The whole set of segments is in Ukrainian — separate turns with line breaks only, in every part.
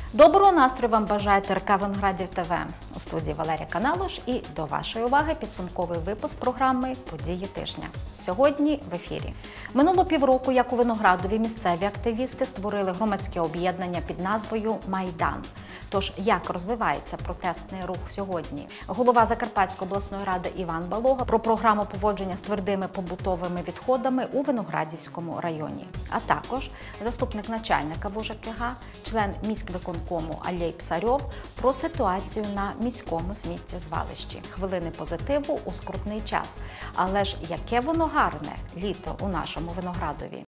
Доброго настрою вам бажає ТРК Виноградів ТВ. У студії Валерія Каналош і до вашої уваги підсумковий випуск програми «Події тижня». Сьогодні в ефірі. Минуло півроку, як у Виноградові місцеві активісти створили громадське об'єднання під назвою «Майдан». Тож, як розвивається протестний рух сьогодні? Голова Закарпатської обласної ради Іван Балога про програму поводження з твердими побутовими відходами у Виноградівському районі. А також заступник начальника ВУЖКГ, член міськвиконкому Алєй Псарьов про ситуацію на міському сміттєзвалищі. Хвилини позитиву у скрутний час. Але ж яке воно гарне літо у нашому Виноградові.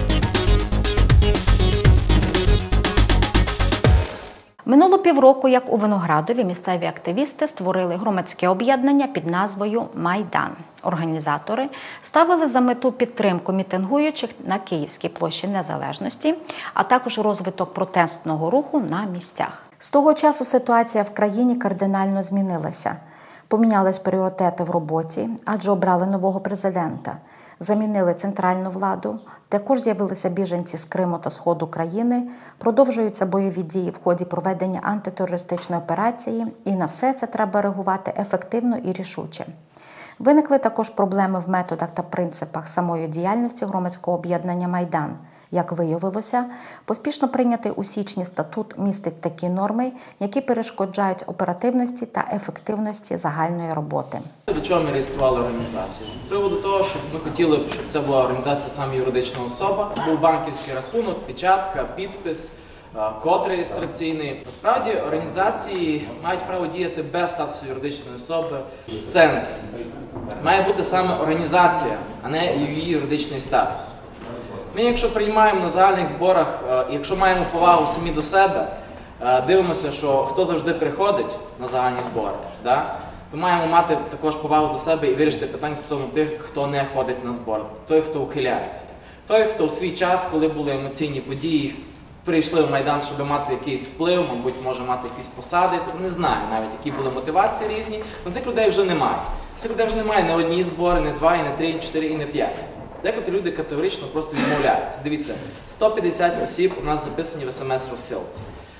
Минуло півроку, як у Виноградові місцеві активісти створили громадське об'єднання під назвою «Майдан». Організатори ставили за мету підтримку мітингуючих на Київській площі Незалежності, а також розвиток протестного руху на місцях. З того часу ситуація в країні кардинально змінилася. Помінялись пріоритети в роботі, адже обрали нового президента. Замінили центральну владу, також з'явилися біженці з Криму та Сходу країни, продовжуються бойові дії в ході проведення антитерористичної операції, і на все це треба реагувати ефективно і рішуче. Виникли також проблеми в методах та принципах самої діяльності громадського об'єднання «Майдан». Як виявилося, поспішно прийнятий у січні статут містить такі норми, які перешкоджають оперативності та ефективності загальної роботи.
До чого ми реєстрували організацію? З приводу того, що ми хотіли, щоб це була організація саме юридична особа, був банківський рахунок, печатка, підпис, код реєстраційний. Насправді організації мають право діяти без статусу юридичної особи в центрі. Має бути саме організація, а не її юридичний статус. Ми, якщо приймаємо на загальних зборах, якщо маємо повагу самі до себе, дивимося, що хто завжди приходить на загальні збори, то маємо мати також повагу до себе і вирішити питання стосовно тих, хто не ходить на збор, той, хто ухиляється. Той, хто в свій час, коли були емоційні події, прийшли в Майдан, щоб мати якийсь вплив, мабуть, може мати якісь посади, не знаю навіть, які були мотивації різні, але цих людей вже немає. Цих людей вже немає не одні збори, не два, і не три, і не чотири, і не п'ять. Декотрі люди категорично просто відмовляються. Дивіться, 150 осіб у нас записані в СМС-розсилці.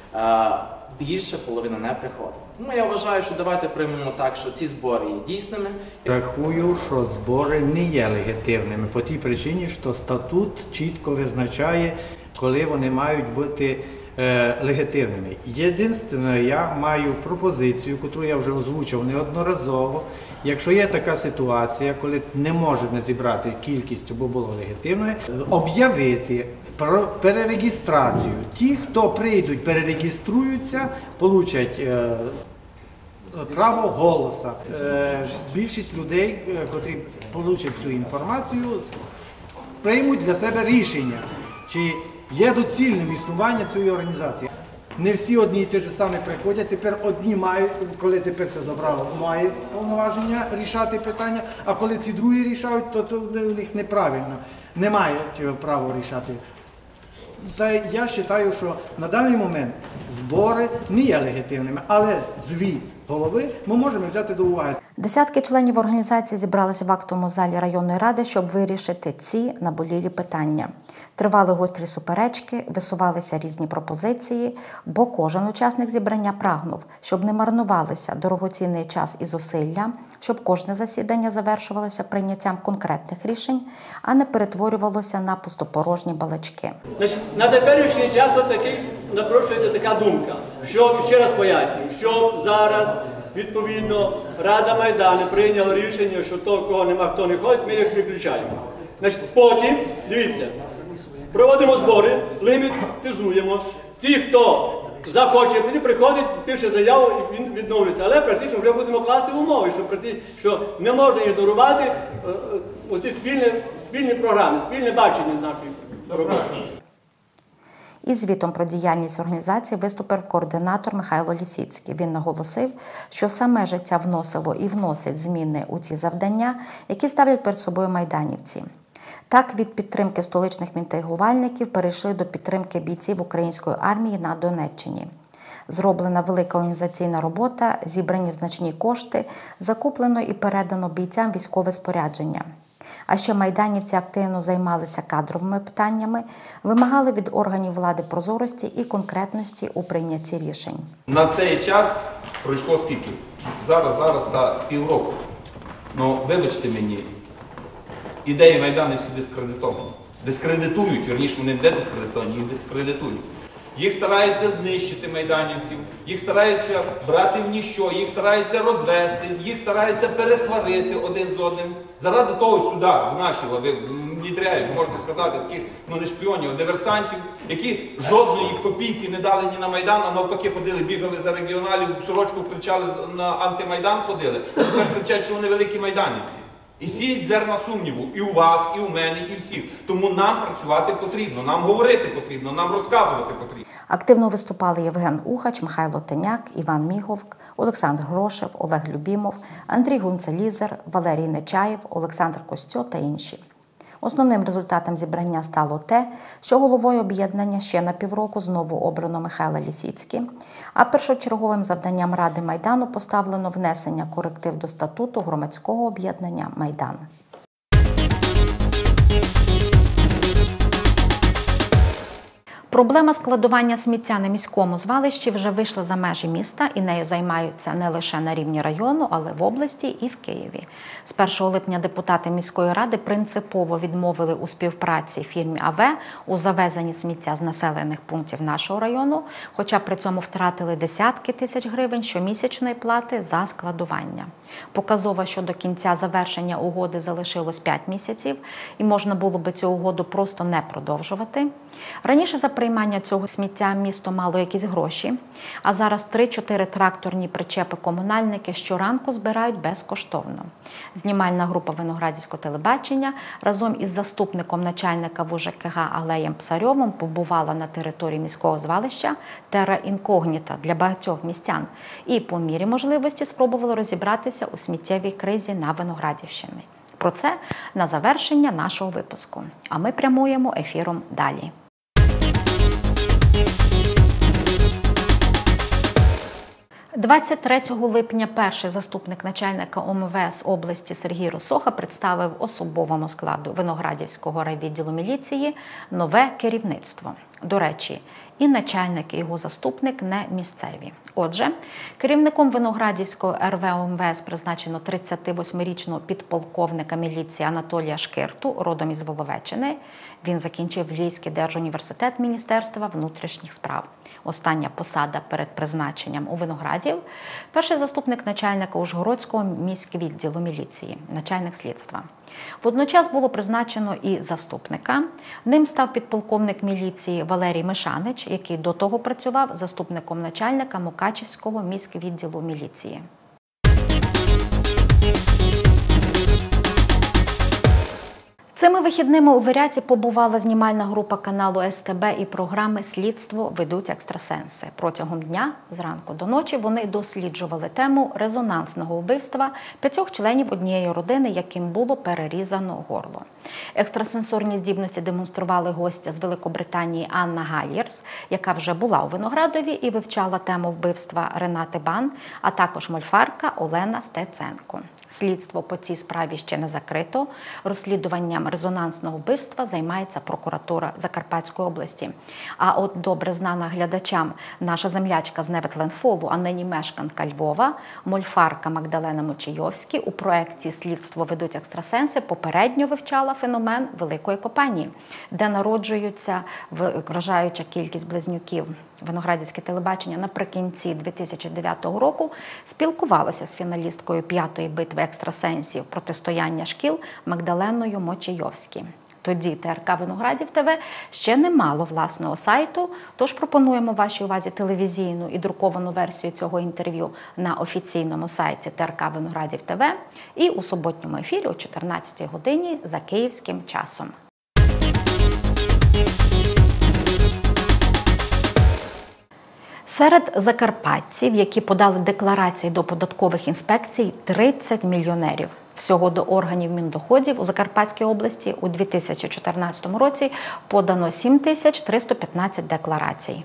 Більше половина не приходить. Тому я вважаю, що давайте приймемо так, що ці збори є дійсними.
Рахую, що збори не є легітимними по тій причині, що статут чітко визначає, коли вони мають бути легітимними. Єдине, я маю пропозицію, яку я вже озвучив неодноразово. Якщо є така ситуація, коли не можемо зібрати кількість, щоб було легітимною, об'явити про перереєстрацію. Ті, хто прийдуть, перереєструються, получать право голосу. Більшість людей, які получать цю інформацію, приймуть для себе рішення, чи є доцільним існування цієї організації. Не всі одні і ті ж самі приходять, тепер одні мають, коли тепер це забрало, мають повноваження рішати питання, а коли ті другі рішають, то у них неправильно, не мають права рішати. Та я вважаю, що на даний момент збори не є легітимними, але звіт голови ми можемо взяти до уваги.
Десятки членів організації зібралися в актовому залі районної ради, щоб вирішити ці наболілі питання. Тривали гострі суперечки, висувалися різні пропозиції, бо кожен учасник зібрання прагнув, щоб не марнувалися дорогоцінний час і зусилля, щоб кожне засідання завершувалося прийняттям конкретних рішень, а не перетворювалося на пустопорожні балачки.
На теперішній час напрошується така думка, що, ще раз пояснюю, що зараз, відповідно, Рада Майдану прийняла рішення, що того, кого нема, хто не ходить, ми їх виключаємо. Потім, дивіться, проводимо збори, лімітизуємо. Ті, хто захоче, приходить, пише заяву і він відновлюється. Але практично вже будемо класти в умови, що не можна ігнорувати оці спільні програми, спільне бачення нашої роботи.
Із звітом про діяльність організації виступив координатор Михайло Лісіцький. Він наголосив, що саме життя вносило і вносить зміни у ці завдання, які ставлять перед собою майданівці. Так, від підтримки столичних мітингувальників перейшли до підтримки бійців української армії на Донеччині. Зроблена велика організаційна робота, зібрані значні кошти, закуплено і передано бійцям військове спорядження. А ще майданівці активно займалися кадровими питаннями, вимагали від органів влади прозорості і конкретності у прийнятті рішень.
На цей час пройшло скільки? Зараз та півроку. Ну, вибачте мені, ідеї Майдану всі дискредитовані. Дискредитують, вірніше, вони не дискредитовані, їх дискредитують. Їх стараються знищити майданівців, їх стараються брати в ніщо, їх стараються розвести, їх стараються пересварити один з одним. Заради того сюди, в наші лави, внідряють, можна сказати, таких, не шпіонів, а диверсантів, які жодної копійки не дали ні на Майдан, а навпаки ходили, бігали за регіоналів, сорочку кричали, на антимайдан ходили, а тепер кричать, що вони великі майданівці. І сіють зерна сумніву і у вас, і у мене, і всіх. Тому нам працювати потрібно, нам говорити потрібно, нам розказувати потрібно.
Активно виступали Євген Ухач, Михайло Теняк, Іван Міговк, Олександр Грошев, Олег Любімов, Андрій Гунцелізер, Валерій Нечаєв, Олександр Костьо та інші. Основним результатом зібрання стало те, що головою об'єднання ще на півроку знову обрано Михайла Лісіцький, а першочерговим завданням Ради Майдану поставлено внесення коректив до статуту громадського об'єднання «Майдан». Проблема складування сміття на міському звалищі вже вийшла за межі міста і нею займаються не лише на рівні району, але в області і в Києві. З 1 липня депутати міської ради принципово відмовили у співпраці фірмі АВ у завезенні сміття з населених пунктів нашого району, хоча при цьому втратили десятки тисяч гривень щомісячної плати за складування. Показово, що до кінця завершення угоди залишилось 5 місяців і можна було би цю угоду просто не продовжувати. Раніше за приймання цього сміття місто мало якісь гроші, а зараз 3-4 тракторні причепи комунальники щоранку збирають безкоштовно. Знімальна група Виноградівського телебачення разом із заступником начальника ВУЖКГ Алеєм Псарьовим побувала на території міського звалища терра інкогніта для багатьох містян і по мірі можливості спробували розібратися у сміттєвій кризі на Виноградівщині. Про це на завершення нашого випуску. А ми прямуємо ефіром далі. – 23 липня перший заступник начальника ОМВС області Сергій Росоха представив особовому складу Виноградівського райвідділу міліції нове керівництво. До речі, і начальник, і його заступник не місцеві. Отже, керівником Виноградівського РВ ОМВС призначено 38-річного підполковника міліції Анатолія Шкирту, родом із Воловеччини. Він закінчив Львівський держуніверситет Міністерства внутрішніх справ. Остання посада перед призначенням у Виноградів – перший заступник начальника Ужгородського міськвідділу міліції, начальник слідства. Водночас було призначено і заступника. Ним став підполковник міліції Валерій Мишанич, який до того працював заступником начальника Мукачівського міськвідділу міліції. Цими вихідними у Виряті побувала знімальна група каналу СТБ і програми «Слідство ведуть екстрасенси». Протягом дня, зранку до ночі, вони досліджували тему резонансного вбивства 5 членів однієї родини, яким було перерізано горло. Екстрасенсорні здібності демонстрували гостя з Великобританії Анна Гайєрс, яка вже була у Виноградові і вивчала тему вбивства Ренати Бан, а також мольфарка Олена Стеценко. Слідство по цій справі ще не закрито. Розслідуванням резонансного вбивства займається прокуратура Закарпатської області. А от добре знана глядачам наша землячка з Неветленфолу, а нині мешканка Львова, мольфарка Магдалена Мочайовська у проєкті «Слідство ведуть екстрасенси» попередньо вивчала феномен Великої Копанії, де народжуються вражаюча кількість близнюків. Виноградівське телебачення наприкінці 2009 року спілкувалося з фіналісткою 5-ї битви екстрасенсів «Протистояння шкіл» Магдаленою Мочайовською. Тоді ТРК Виноградів ТВ ще не мало власного сайту, тож пропонуємо вашій увазі телевізійну і друковану версію цього інтерв'ю на офіційному сайті ТРК Виноградів ТВ і у суботньому ефірі о 14 годині за київським часом. Серед закарпатців, які подали декларації до податкових інспекцій, 30 мільйонерів. Всього до органів Міндоходів у Закарпатській області у 2014 році подано 7315 декларацій.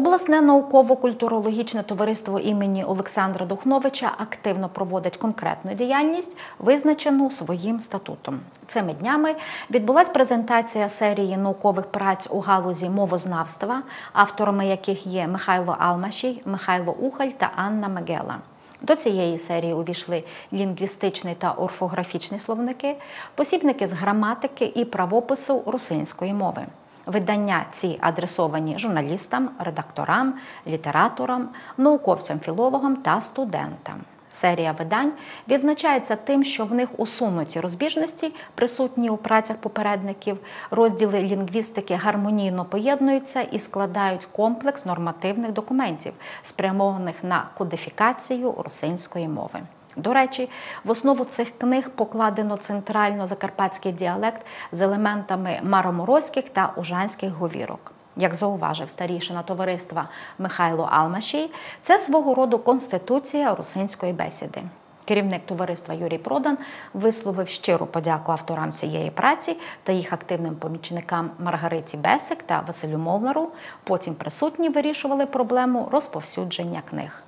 Обласне науково-культурологічне товариство імені Олександра Духновича активно проводить конкретну діяльність, визначену своїм статутом. Цими днями відбулась презентація серії наукових праць у галузі мовознавства, авторами яких є Михайло Алмашій, Михайло Ухаль та Анна Мегела. До цієї серії увійшли лінгвістичний та орфографічний словники, посібники з граматики і правопису русинської мови. Видання ці адресовані журналістам, редакторам, літераторам, науковцям-філологам та студентам. Серія видань відзначається тим, що в них усунуті розбіжності, присутні у працях попередників, розділи лінгвістики гармонійно поєднуються і складають комплекс нормативних документів, спрямованих на кодифікацію русинської мови. До речі, в основу цих книг покладено центрально-закарпатський діалект з елементами мароморозьких та ужанських говірок. Як зауважив старійшина товариства Михайло Алмашій, це свого роду конституція русинської бесіди. Керівник товариства Юрій Продан висловив щиру подяку авторам цієї праці та їх активним помічникам Маргариті Бесик та Василю Молнару. Потім присутні вирішували проблему розповсюдження книг.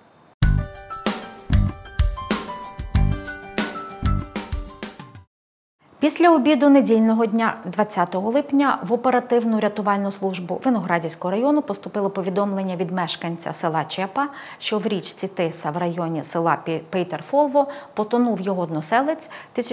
Після обіду недільного дня 20 липня в оперативну рятувальну службу Виноградівського району поступило повідомлення від мешканця села Чепа, що в річці Тиса в районі села Пейтерфолво потонув його односелець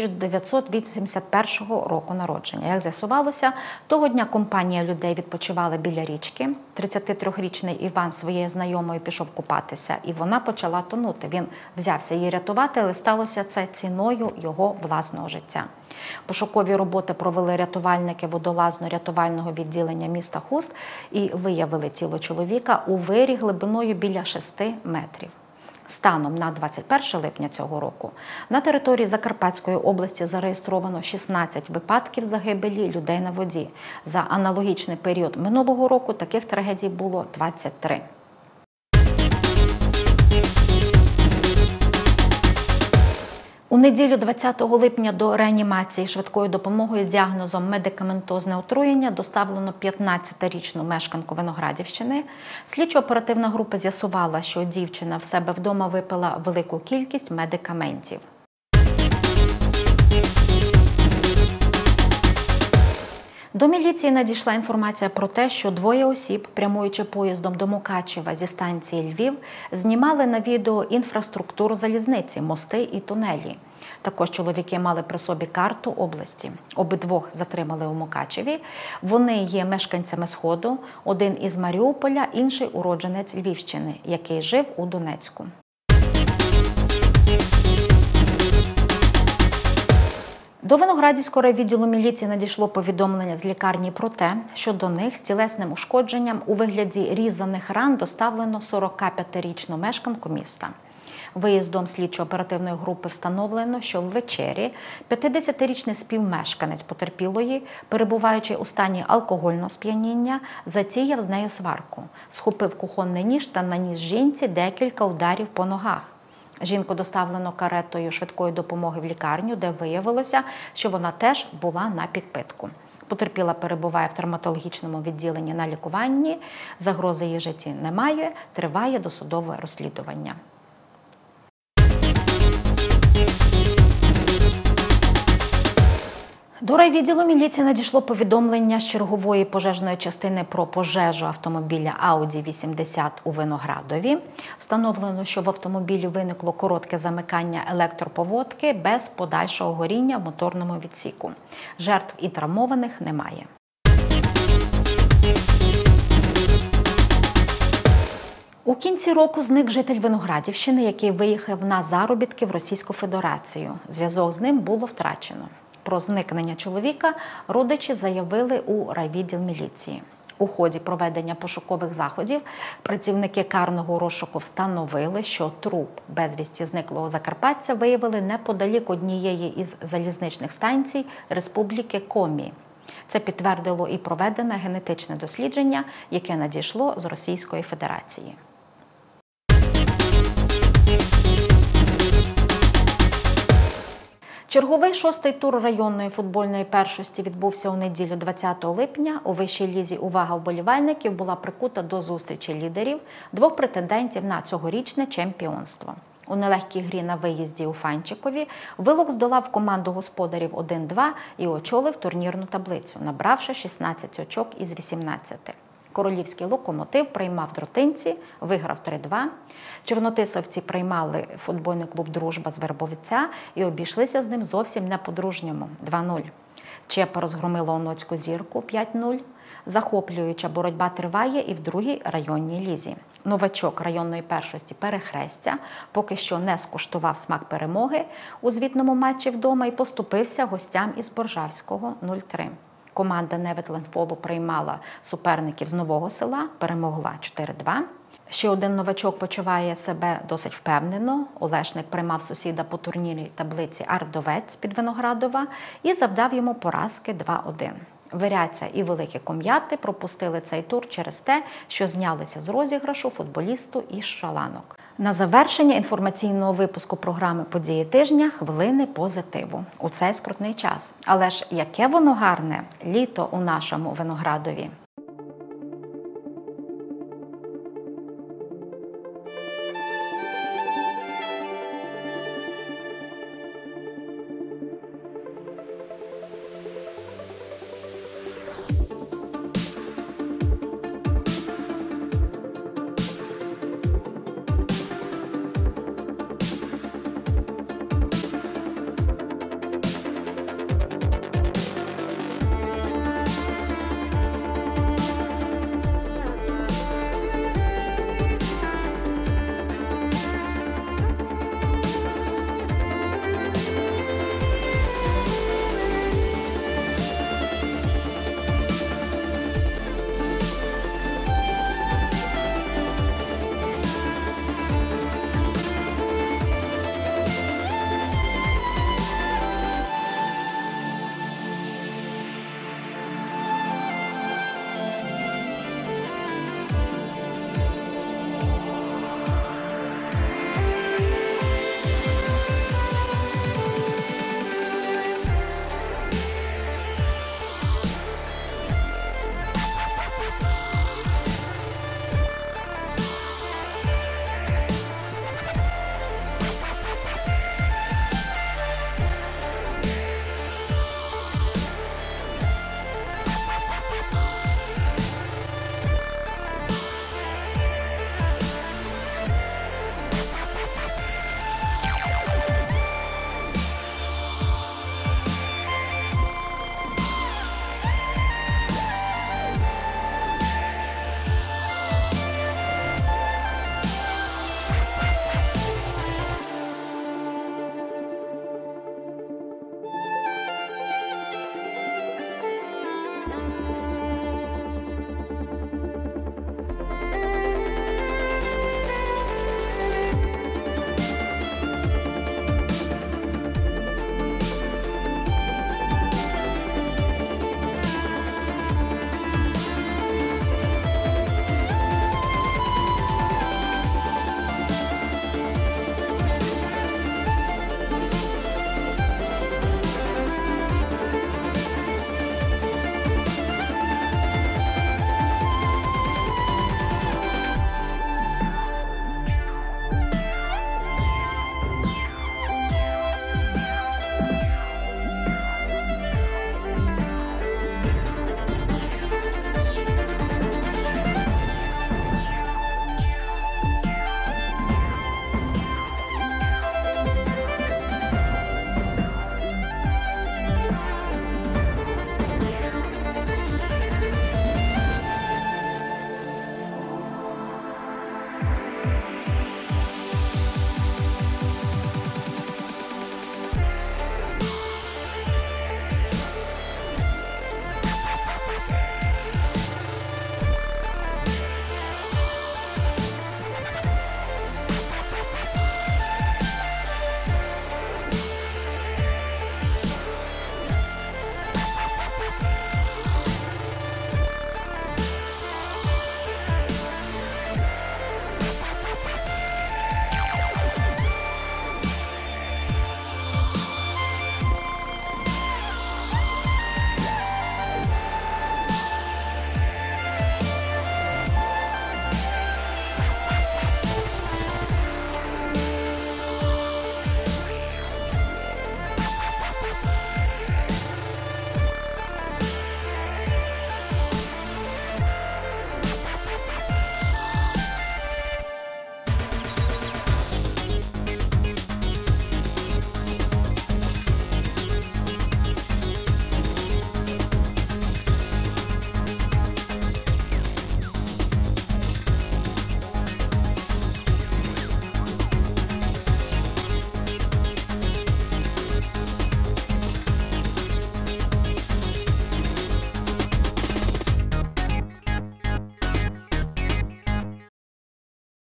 1981 року народження. Як з'ясувалося, того дня компанія людей відпочивала біля річки. 33-річний Іван своєю знайомою пішов купатися, і вона почала тонути. Він взявся її рятувати, але сталося це ціною його власного життя. Пошукові роботи провели рятувальники водолазно-рятувального відділення міста Хуст і виявили тіло чоловіка у вирі глибиною біля 6 метрів. Станом на 21 липня цього року на території Закарпатської області зареєстровано 16 випадків загибелі людей на воді. За аналогічний період минулого року таких трагедій було 23. У неділю 20 липня до реанімації швидкою допомогою з діагнозом медикаментозне отруєння доставлено 15-річну мешканку Виноградівщини. Слідчо-оперативна група з'ясувала, що дівчина в себе вдома випила велику кількість медикаментів. До міліції надійшла інформація про те, що двоє осіб, прямуючи поїздом до Мукачева зі станції Львів, знімали на відео інфраструктуру залізниці, мости і тунелі. Також чоловіки мали при собі карту області. Обидвох затримали у Мукачеві. Вони є мешканцями Сходу, один із Маріуполя, інший уродженець Львівщини, який жив у Донецьку. До Виноградівського райвідділу міліції надійшло повідомлення з лікарні про те, що до них з тілесним ушкодженням у вигляді різаних ран доставлено 45-річну мешканку міста. Виїздом слідчо-оперативної групи встановлено, що ввечері 50-річний співмешканець потерпілої, перебуваючи у стані алкогольного сп'яніння, затіяв з нею сварку, схопив кухонний ніж та наніс жінці декілька ударів по ногах. Жінку доставлено каретою швидкої допомоги в лікарню, де виявилося, що вона теж була на підпитку. Потерпіла перебуває в травматологічному відділенні на лікуванні, загрози її житті немає, триває досудове розслідування. До райвідділу міліції надійшло повідомлення з чергової пожежної частини про пожежу автомобіля Audi 80 у Виноградові. Встановлено, що в автомобілі виникло коротке замикання електроповодки без подальшого горіння в моторному відсіку. Жертв і травмованих немає. У кінці року зник житель Виноградівщини, який виїхав на заробітки в Російську Федерацію. Зв'язок з ним було втрачено. Про зникнення чоловіка родичі заявили у райвідділ міліції. У ході проведення пошукових заходів працівники карного розшуку встановили, що труп безвісті зниклого закарпатця виявили неподалік однієї із залізничних станцій Республіки Комі. Це підтвердило і проведене генетичне дослідження, яке надійшло з Російської Федерації. Черговий шостий тур районної футбольної першості відбувся у неділю 20 липня. У вищій лізі увага вболівальників була прикута до зустрічі лідерів двох претендентів на цьогорічне чемпіонство. У нелегкій грі на виїзді у Фанчикові Вилок здолав команду господарів 1-2 і очолив турнірну таблицю, набравши 16 очок із 18. Королівський локомотив приймав Дротинці, виграв 3-2. Чорнотисовці приймали футбольний клуб «Дружба» з Вербовця і обійшлися з ним зовсім не по-дружньому – 2-0. Чепа розгромила Оноцьку «Зірку» 5-0. Захоплююча боротьба триває і в другій районній лізі. Новачок районної першості «Перехрестя» поки що не скуштував смак перемоги у звітному матчі вдома і поступився гостям із Боржавського 0-3. Команда Неветленфолу приймала суперників з Нового Села, перемогла 4-2. Ще один новачок почуває себе досить впевнено. Олешник приймав сусіда по турнірній таблиці Ардовець під Виноградова і завдав йому поразки 2-1. Виряця і Великі Ком'яти пропустили цей тур через те, що знялися з розіграшу футболісту із Шаланок. На завершення інформаційного випуску програми «Події тижня» хвилини позитиву у цей скрутний час. Але ж яке воно гарне літо у нашому Виноградові!